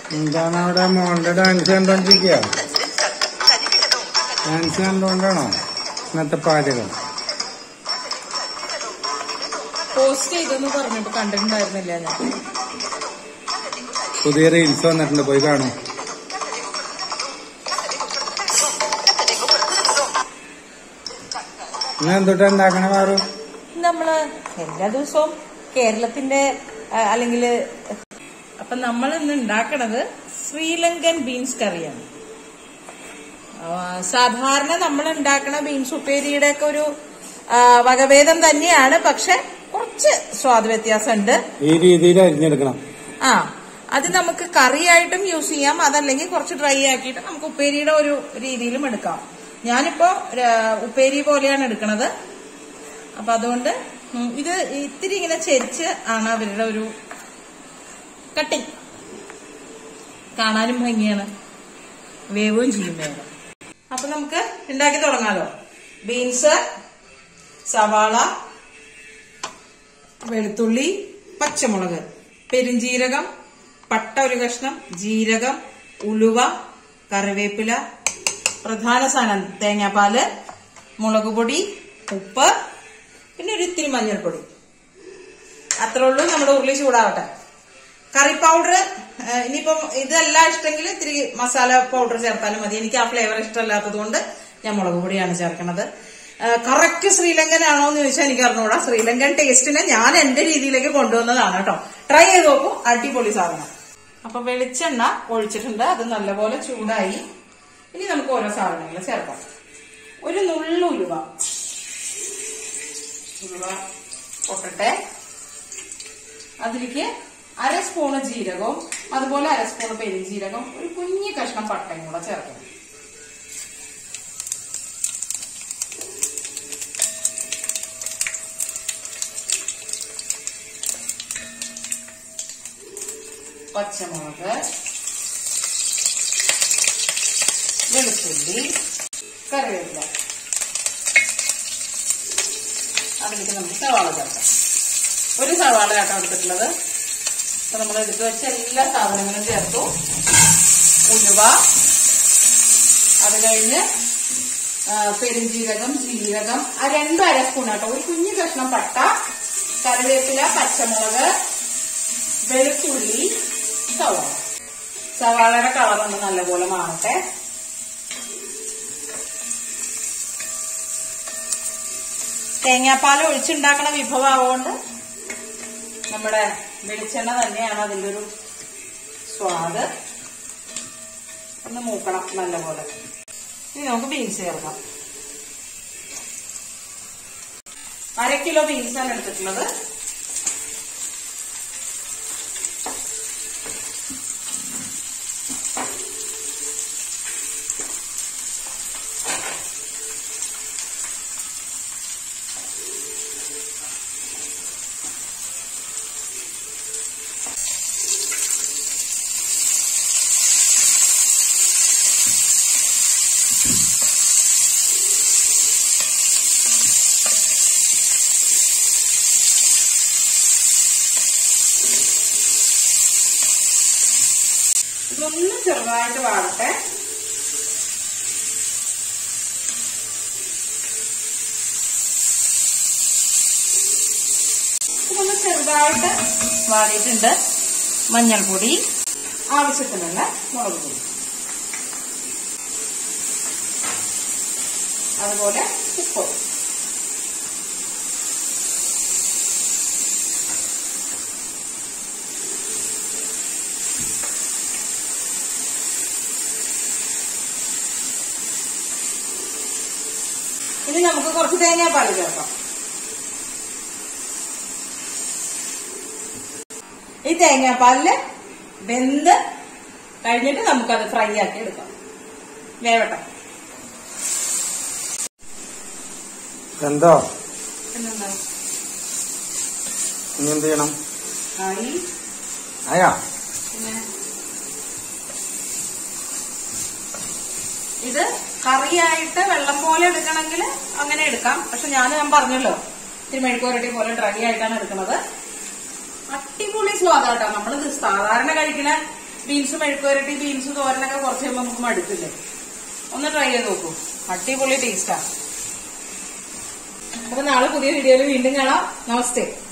എന്താണ് അവിടെ മോളുടെ ഡാൻസ് കണ്ടോണ്ടിരിക്കുക? ഡാൻസ് കണ്ടോണ്ടാണോ ഇന്നത്തെ പാചകം? പോസ്റ്റ് ചെയ്തെന്ന് പറഞ്ഞിട്ട് കണ്ടിട്ടുണ്ടായിരുന്നില്ല ഞാൻ. പുതിയ റീൽസ് വന്നിട്ടുണ്ട്, പോയി കാണും. ഇന്ന് എന്തൊട്ടാ ഉണ്ടാക്കണ വേറെ? നമ്മള് എല്ലാ ദിവസവും കേരളത്തിന്റെ അല്ലെങ്കിൽ അപ്പൊ നമ്മൾ ഇന്ന് ഉണ്ടാക്കണത് ശ്രീലങ്കൻ ബീൻസ് കറിയാണ്. സാധാരണ നമ്മൾ ഉണ്ടാക്കണ ബീൻസ് ഉപ്പേരിയുടെ ഒക്കെ ഒരു വകഭേദം തന്നെയാണ്, പക്ഷെ കുറച്ച് സ്വാദ് വ്യത്യാസമുണ്ട്. ഈ രീതിയിൽ അരിഞ്ഞെടുക്കണം. അത് നമുക്ക് കറിയായിട്ടും യൂസ് ചെയ്യാം, അതല്ലെങ്കിൽ കുറച്ച് ഡ്രൈ ആക്കിയിട്ട് നമുക്ക് ഉപ്പേരിയുടെ ഒരു രീതിയിലും എടുക്കാം. ഞാനിപ്പോ ഉപ്പേരി പോലെയാണ് എടുക്കണത്. അപ്പൊ അതുകൊണ്ട് ഇത് ഇത്തിരി ഇങ്ങനെ ചെരിച്ച് ആണ് അവരുടെ ഒരു കട്ടിങ്. കാണാനും ഭംഗിയാണ്, വേവുകയും ചെയ്യും വേഗം. അപ്പൊ നമുക്ക് ഉണ്ടാക്കി തുടങ്ങാലോ. ബീൻസ്, സവാള, വെളുത്തുള്ളി, പച്ചമുളക്, പെരുംജീരകം, പട്ട ഒരു കഷ്ണം, ജീരകം, ഉലുവ, കറിവേപ്പില, പ്രധാന സാധനം തേങ്ങാപ്പാല്, മുളക് പൊടി, ഉപ്പ്, പിന്നെ ഒരു ഇത്തിരി മഞ്ഞൾപ്പൊടി. അത്രേ ഉള്ളൂ. നമ്മുടെ ഉരുളി ചൂടാവട്ടെ. കറി പൗഡർ ഇനിയിപ്പം ഇതെല്ലാം ഇഷ്ടമെങ്കിൽ ഇത്തിരി മസാല പൗഡർ ചേർത്താലും മതി. എനിക്ക് ആ ഫ്ലേവർ ഇഷ്ടമല്ലാത്തത് കൊണ്ട് ഞാൻ മുളക് പൊടിയാണ് ചേർക്കുന്നത്. കറക്റ്റ് ശ്രീലങ്കൻ ആണോ എന്ന് ചോദിച്ചാൽ എനിക്ക് അറിഞ്ഞൂടാ. ശ്രീലങ്കൻ ടേസ്റ്റിനെ ഞാൻ എന്റെ രീതിയിലേക്ക് കൊണ്ടുവന്നതാണ് കേട്ടോ. ട്രൈ ചെയ്ത് നോക്കൂ, അടിപൊളി സാധനം. അപ്പൊ വെളിച്ചെണ്ണ ഒഴിച്ചിട്ടുണ്ട്, അത് നല്ലപോലെ ചൂടായി. ഇനി നമുക്ക് ഓരോ സാധനങ്ങൾ ചേർക്കാം. ഒരു നുള്ളു ഉലുവ പൊട്ടട്ടെ. അതിലേക്ക് അര സ്പൂണ് ജീരകവും അതുപോലെ അര സ്പൂണ് പെരുംജീരകം, ഒരു കുഞ്ഞു കഷ്ണം പട്ടയും കൂടെ ചേർക്കണം. പച്ചമുളക്, വെളുത്തുള്ളി, കറിവേപ്പില, അതിലേക്ക് നമുക്ക് സവാള ചേർക്കാം. ഒരു സവാള ആട്ടോ എടുത്തിട്ടുള്ളത്. അപ്പൊ നമ്മൾ എടുത്തു വെച്ച എല്ലാ സാധനങ്ങളും ചേർത്തു. ഉലുവ, അത് കഴിഞ്ഞ് പെരുംജീരകം, ജീരകം, രണ്ടും അര സ്പൂൺ ആട്ടോ, ഒരു കുഞ്ഞു കഷ്ണം പട്ട, കറിവേപ്പില, പച്ചമുളക്, വെളുത്തുള്ളി, സവാള. സവാളയുടെ കളർ ഒന്ന് നല്ലപോലെ മാറട്ടെ. തേങ്ങാപ്പാൽ ഒഴിച്ചുണ്ടാക്കണ വിഭവം ആവുകൊണ്ട് നമ്മുടെ വെളിച്ചെണ്ണ തന്നെയാണ് അതിൻ്റെ ഒരു സ്വാദ്. ഒന്ന് മൂക്കണം നല്ലപോലെ. ഇനി നമുക്ക് ബീൻസ് ചേർക്കാം. 1 കിലോ ബീൻസാണ് എടുത്തിട്ടുള്ളത്. ഇതൊന്ന് ചെറുതായിട്ട് വാടട്ടെ. ഇതൊന്ന് ചെറുതായിട്ട് വാടിയിട്ടുണ്ട്. മഞ്ഞൾപ്പൊടി, ആവശ്യത്തിനുള്ള മുളക് പൊടി, അതുപോലെ ഉപ്പ്. ഇനി നമുക്ക് കുറച്ച് തേങ്ങാപ്പാൽ ചേർക്കാം. ഈ തേങ്ങാപ്പാലില് വെന്ത് കഴിഞ്ഞിട്ട് നമുക്കത് ഫ്രൈ ആക്കി എടുക്കാം. വേവട്ടെ. എന്തോ പിന്നെന്താ ഇനി എന്ത് ചെയ്യണം? ആയി. ആയാ? പിന്നെ ഇത് കറിയായിട്ട് വെള്ളം പോലെ എടുക്കണമെങ്കിൽ അങ്ങനെ എടുക്കാം. പക്ഷെ ഞാൻ പറഞ്ഞല്ലോ, ഇത്തിരി മെഴുക്കുവരട്ടി പോലെ ഡ്രൈ ആയിട്ടാണ് എടുക്കുന്നത്. അടിപൊളി സ്വാദാട്ടോ. നമ്മളിത് സാധാരണ കഴിക്കുന്ന ബീൻസ് മെഴുക്കുവരട്ടി ബീൻസ് തോരനൊക്കെ കുറച്ച് കഴിയുമ്പോൾ നമുക്ക് മടുക്കില്ലേ. ഒന്ന് ട്രൈ ചെയ്ത് നോക്കൂ, അടിപൊളി ടേസ്റ്റാ. അപ്പൊ നാളെ പുതിയ വീഡിയോയിൽ വീണ്ടും കാണാം. നമസ്തേ.